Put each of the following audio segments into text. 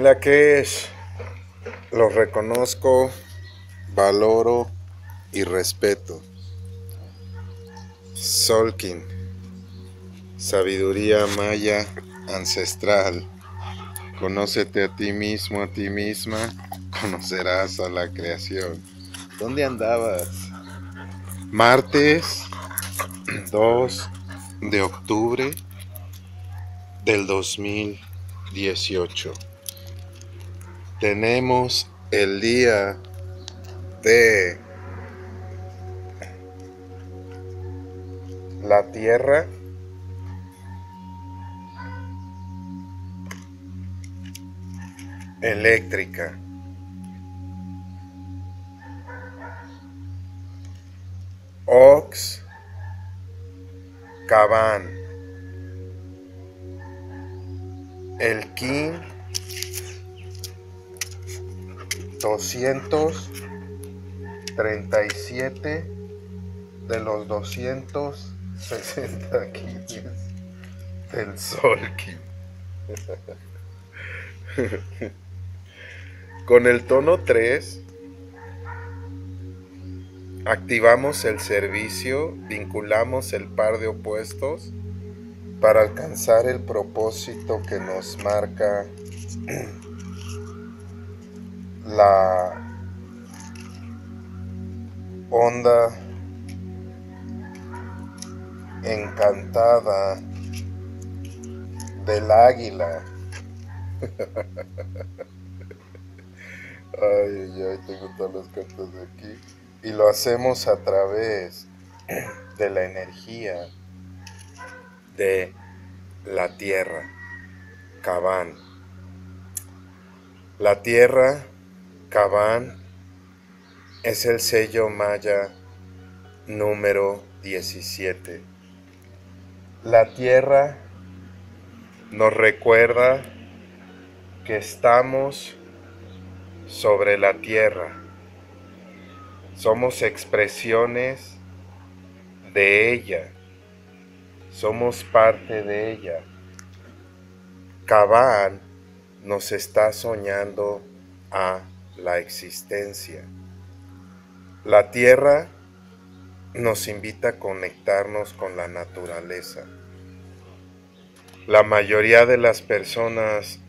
Tlaquesh, los reconozco, valoro y respeto. Solkin, sabiduría maya ancestral. Conócete a ti mismo, a ti misma, conocerás a la creación. ¿Dónde andabas? Martes 2 de octubre del 2018. Tenemos el día de la Tierra eléctrica. Ox Caban. El King 237 de los 260 Kings del Sol King. Con el tono 3 activamos el servicio, vinculamos el par de opuestos para alcanzar el propósito que nos marca la onda encantada del águila. Ay, tengo todas las cartas de aquí. Y lo hacemos a través de la energía de la Tierra, Caban. La Tierra, Caban, es el sello maya número 17. La Tierra nos recuerda que estamos sobre la Tierra. Somos expresiones de ella. Somos parte de ella. Caban nos está soñando a la existencia. La Tierra nos invita a conectarnos con la naturaleza. La mayoría de las personas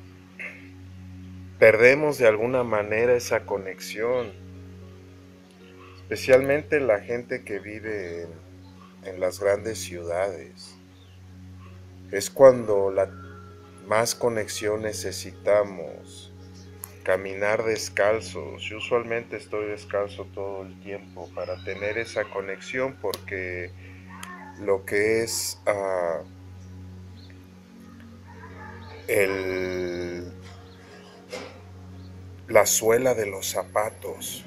perdemos de alguna manera esa conexión, especialmente la gente que vive en las grandes ciudades. Es cuando más conexión necesitamos. Caminar descalzos. Yo usualmente estoy descalzo todo el tiempo para tener esa conexión, porque lo que es la suela de los zapatos,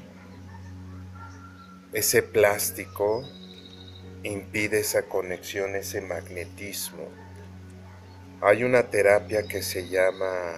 ese plástico impide esa conexión, ese magnetismo. Hay una terapia que se llama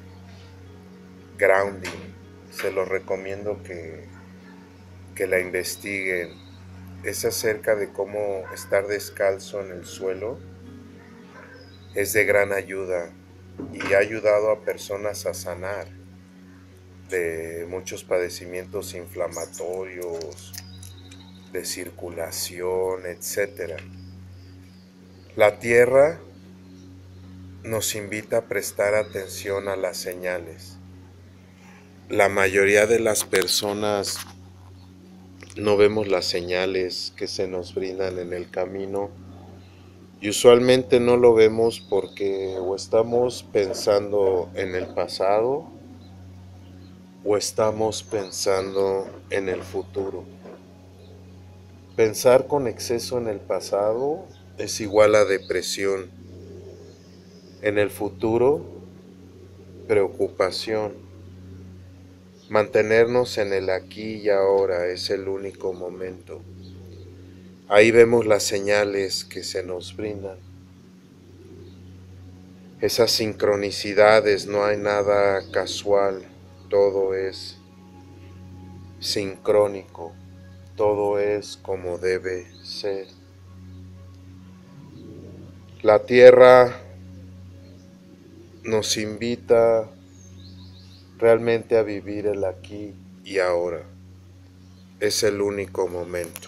grounding. Se los recomiendo que la investiguen. Es acerca de cómo estar descalzo en el suelo. Es de gran ayuda y ha ayudado a personas a sanar de muchos padecimientos inflamatorios, de circulación, etc. La Tierra nos invita a prestar atención a las señales. La mayoría de las personas no vemos las señales que se nos brindan en el camino, y usualmente no lo vemos porque o estamos pensando en el pasado o estamos pensando en el futuro. Pensar con exceso en el pasado es igual a depresión. En el futuro, preocupación. Mantenernos en el aquí y ahora es el único momento. Ahí vemos las señales que se nos brindan. Esas sincronicidades, no hay nada casual, todo es sincrónico, todo es como debe ser. La Tierra nos invita realmente a vivir el aquí y ahora. Es el único momento.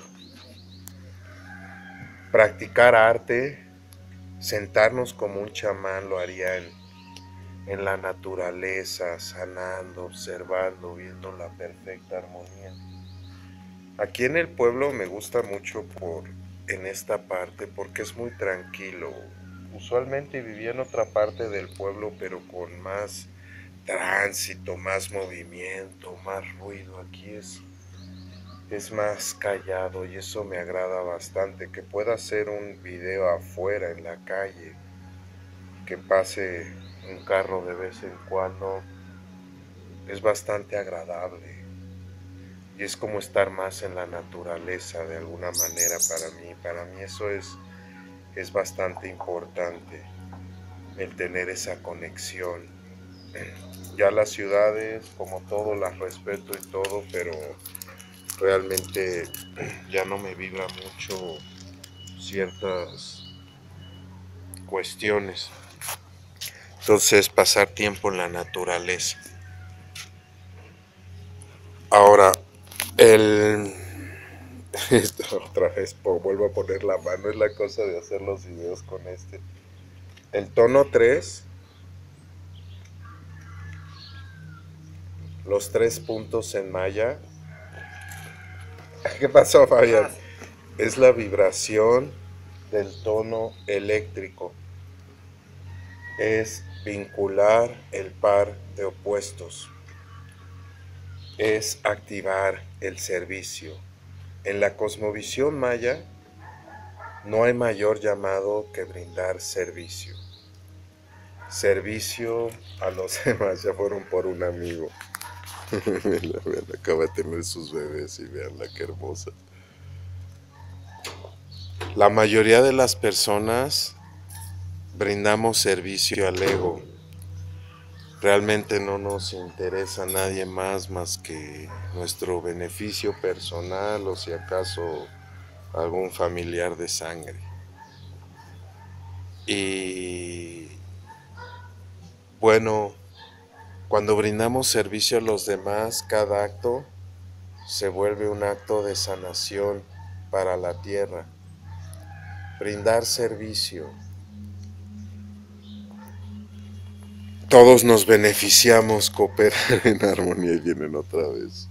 Practicar arte, sentarnos como un chamán lo haría en la naturaleza, sanando, observando, viendo la perfecta armonía. Aquí en el pueblo me gusta mucho en esta parte porque es muy tranquilo. Usualmente vivía en otra parte del pueblo, pero con más tránsito, más movimiento, más ruido. Aquí es más callado y eso me agrada bastante. Que pueda hacer un video afuera en la calle, que pase un carro de vez en cuando, es bastante agradable. Y es como estar más en la naturaleza de alguna manera para mí. Para mí eso es bastante importante, el tener esa conexión. Ya las ciudades, como todo, las respeto y todo, pero realmente ya no me vibra mucho ciertas cuestiones. Entonces, pasar tiempo en la naturaleza. Ahora, el... otra vez vuelvo a poner la mano, es la cosa de hacer los videos con este. El tono 3, los 3 puntos en maya. ¿Qué pasó, Fabián? Es la vibración del tono eléctrico. Es vincular el par de opuestos. Es activar el servicio. En la cosmovisión maya no hay mayor llamado que brindar servicio. Servicio a los demás. Ya fueron por un amigo. Vean, acaba de tener sus bebés y veanla qué hermosa. La mayoría de las personas brindamos servicio al ego. Realmente no nos interesa a nadie más que nuestro beneficio personal o si acaso algún familiar de sangre. Y bueno, cuando brindamos servicio a los demás, cada acto se vuelve un acto de sanación para la tierra. Brindar servicio. Todos nos beneficiamos, cooperar en armonía y vienen otra vez.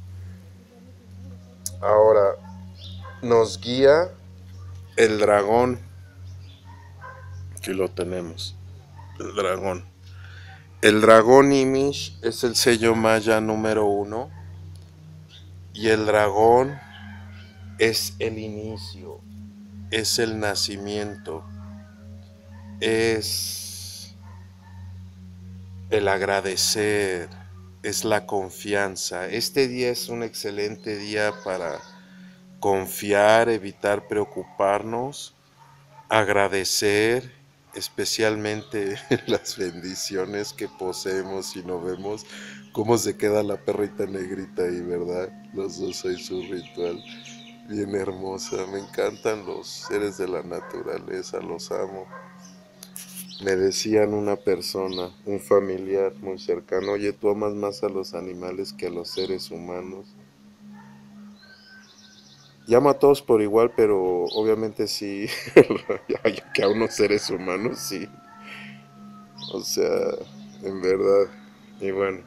Ahora, nos guía el dragón. Aquí lo tenemos, el dragón. El dragón Imish es el sello maya número 1 y el dragón es el inicio, es el nacimiento, es el agradecer, es la confianza. Este día es un excelente día para confiar, evitar preocuparnos, agradecer especialmente las bendiciones que poseemos y no vemos cómo se queda la perrita negrita ahí, ¿verdad? Los dos hay su ritual bien hermosa. Me encantan los seres de la naturaleza, los amo. Me decían una persona, un familiar muy cercano: oye, tú amas más a los animales que a los seres humanos. Llamo a todos por igual, pero obviamente sí, que a unos seres humanos sí. O sea, en verdad. Y bueno,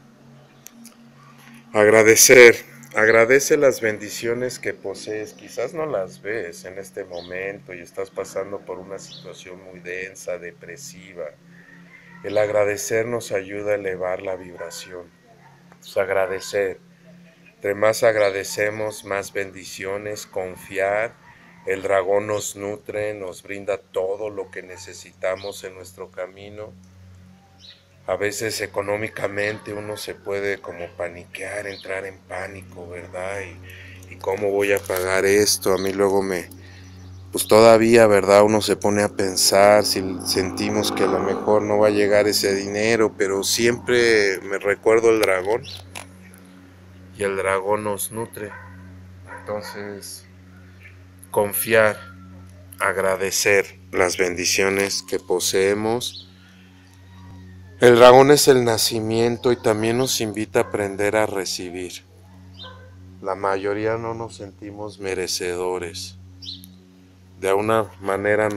agradecer. Agradece las bendiciones que posees. Quizás no las ves en este momento y estás pasando por una situación muy densa, depresiva. El agradecer nos ayuda a elevar la vibración. Pues agradecer. Entre más agradecemos, más bendiciones, confiar. El dragón nos nutre, nos brinda todo lo que necesitamos en nuestro camino. A veces económicamente uno se puede como paniquear, entrar en pánico, ¿verdad? Y cómo voy a pagar esto. A mí luego pues todavía, ¿verdad? Uno se pone a pensar si sentimos que a lo mejor no va a llegar ese dinero, pero siempre me recuerdo el dragón y el dragón nos nutre. Entonces, confiar, agradecer las bendiciones que poseemos El dragón es el nacimiento y también nos invita a aprender a recibir. La mayoría no nos sentimos merecedores. De alguna manera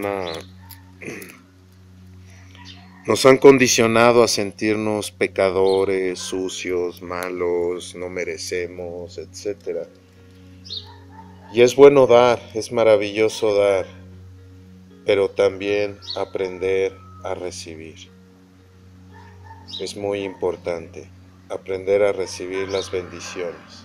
nos han condicionado a sentirnos pecadores, sucios, malos, no merecemos, etc. Y es bueno dar, es maravilloso dar, pero también aprender a recibir. Es muy importante aprender a recibir las bendiciones.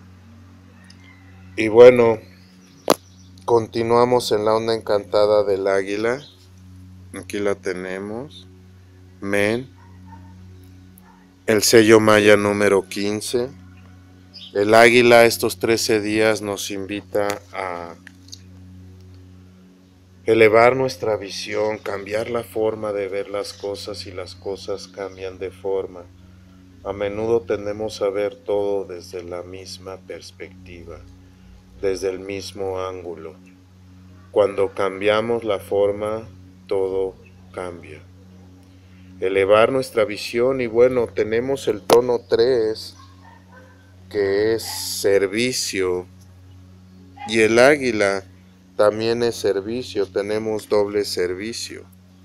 Y bueno, continuamos en la onda encantada del águila. Aquí la tenemos. Men. El sello maya número 15. El águila estos 13 días nos invita a elevar nuestra visión, cambiar la forma de ver las cosas y las cosas cambian de forma. A menudo tendemos a ver todo desde la misma perspectiva, desde el mismo ángulo. Cuando cambiamos la forma, todo cambia. Elevar nuestra visión y bueno, tenemos el tono 3, que es servicio, y el águila también es servicio, tenemos doble servicio.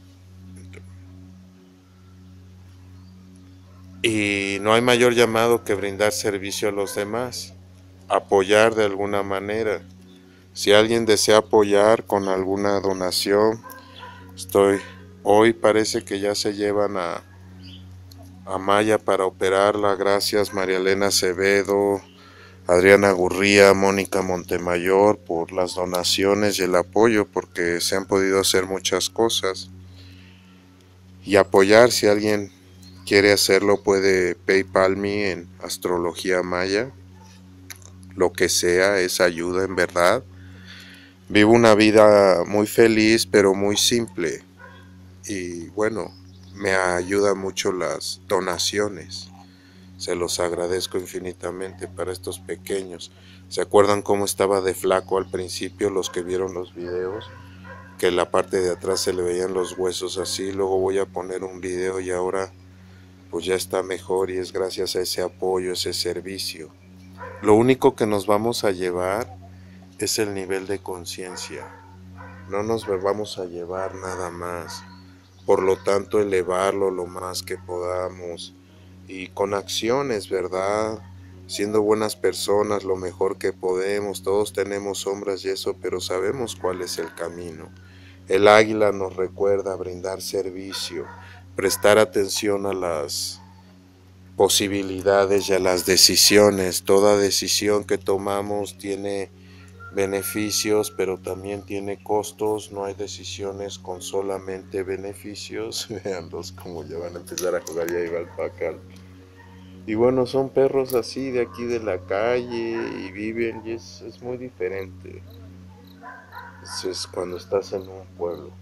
Y no hay mayor llamado que brindar servicio a los demás, apoyar de alguna manera. Si alguien desea apoyar con alguna donación, hoy parece que ya se llevan a Maya para operarla. Gracias María Elena Acevedo, Adriana Gurría, Mónica Montemayor por las donaciones y el apoyo, porque se han podido hacer muchas cosas. Y apoyar, si alguien quiere hacerlo, puede PayPal me en Astrología Maya. Lo que sea es ayuda en verdad. Vivo una vida muy feliz pero muy simple. Y bueno, me ayuda mucho las donaciones. Se los agradezco infinitamente para estos pequeños. ¿Se acuerdan cómo estaba de flaco al principio los que vieron los videos? Que en la parte de atrás se le veían los huesos así. Luego voy a poner un video y ahora pues ya está mejor y es gracias a ese apoyo, ese servicio. Lo único que nos vamos a llevar es el nivel de conciencia. No nos vamos a llevar nada más. Por lo tanto, elevarlo lo más que podamos. Y con acciones, ¿verdad? Siendo buenas personas lo mejor que podemos. Todos tenemos sombras y eso, pero sabemos cuál es el camino. El águila nos recuerda brindar servicio, prestar atención a las posibilidades y a las decisiones. Toda decisión que tomamos tiene beneficios, pero también tiene costos. No hay decisiones con solamente beneficios. Veanlos como ya van a empezar a jugar, ya iba el pacal. Y bueno, son perros así de aquí de la calle y viven y es muy diferente. Eso es cuando estás en un pueblo.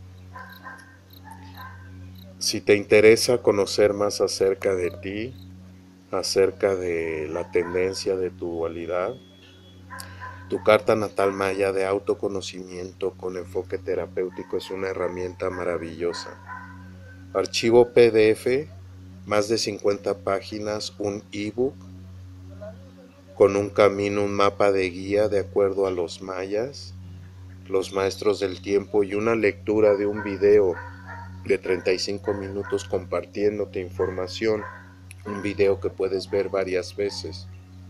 Si te interesa conocer más acerca de ti, acerca de la tendencia de tu dualidad, tu carta natal maya de autoconocimiento con enfoque terapéutico es una herramienta maravillosa. Archivo PDF, más de 50 páginas, un ebook con un camino, un mapa de guía de acuerdo a los mayas, los maestros del tiempo y una lectura de un video de 35 minutos compartiéndote información, un video que puedes ver varias veces.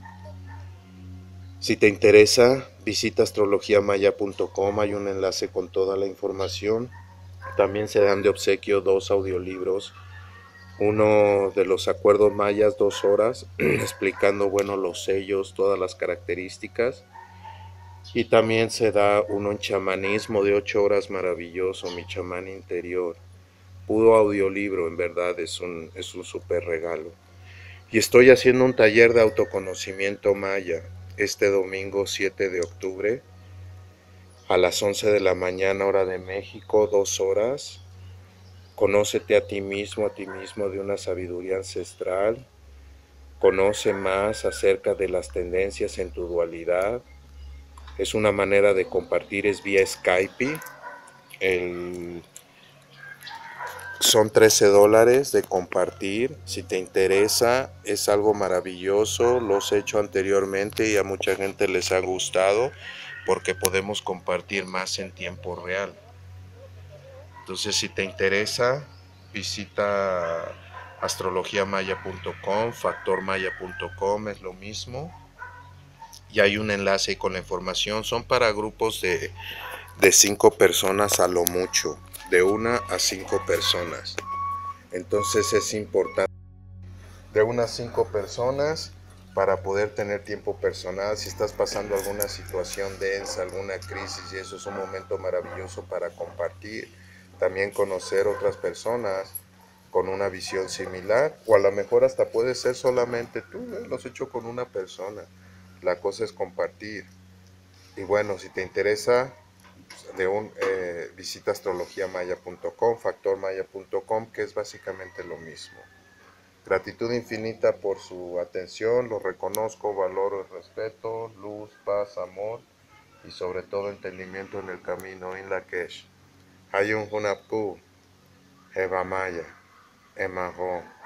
Si te interesa, visita astrologiamaya.com, hay un enlace con toda la información. También se dan de obsequio 2 audiolibros, uno de los acuerdos mayas, 2 horas, explicando, bueno, los sellos, todas las características. Y también se da uno en chamanismo de 8 horas, maravilloso, mi chamán interior. Puro audiolibro, en verdad, es un súper regalo. Y estoy haciendo un taller de autoconocimiento maya este domingo 7 de octubre a las 11 de la mañana, hora de México, 2 horas. Conócete a ti mismo de una sabiduría ancestral. Conoce más acerca de las tendencias en tu dualidad. Es una manera de compartir, es vía Skype. Son $13 de compartir. Si te interesa, es algo maravilloso. Los he hecho anteriormente y a mucha gente les ha gustado porque podemos compartir más en tiempo real. Entonces, si te interesa, visita astrologiamaya.com, factormaya.com, es lo mismo. Y hay un enlace con la información. Son para grupos de 5 personas a lo mucho, de 1 a 5 personas. Entonces es importante de unas 5 personas para poder tener tiempo personal. Si estás pasando alguna situación densa, alguna crisis, y eso es un momento maravilloso para compartir, también conocer otras personas con una visión similar, o a lo mejor hasta puede ser solamente tú, lo has hecho con una persona. La cosa es compartir. Y bueno, si te interesa, visita astrologiamaya.com, factormaya.com, que es básicamente lo mismo. Gratitud infinita por su atención, lo reconozco, valoro y respeto, luz, paz, amor y sobre todo entendimiento en el camino, in Lakesh. Hayun Hunapu, Eva Maya, Emaho.